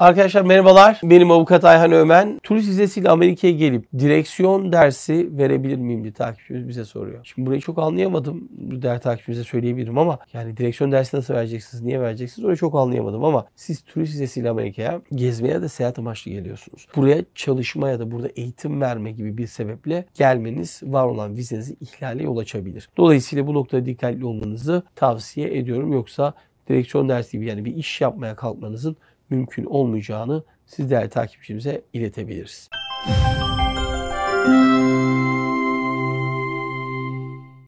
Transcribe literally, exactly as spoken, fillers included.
Arkadaşlar merhabalar. Benim avukat Ayhan Ömen. Turist vizesiyle Amerika'ya gelip direksiyon dersi verebilir miyim diye takipçimiz bize soruyor. Şimdi burayı çok anlayamadım. Bu değerli takipçimize söyleyebilirim ama yani direksiyon dersi nasıl vereceksiniz, niye vereceksiniz orayı çok anlayamadım ama siz turist vizesiyle Amerika'ya gezmeye ya da seyahat amaçlı geliyorsunuz. Buraya çalışma ya da burada eğitim verme gibi bir sebeple gelmeniz var olan vizenizi ihlale yol açabilir. Dolayısıyla bu noktada dikkatli olmanızı tavsiye ediyorum. Yoksa direksiyon dersi gibi yani bir iş yapmaya kalkmanızın mümkün olmayacağını siz değerli takipçimize iletebiliriz.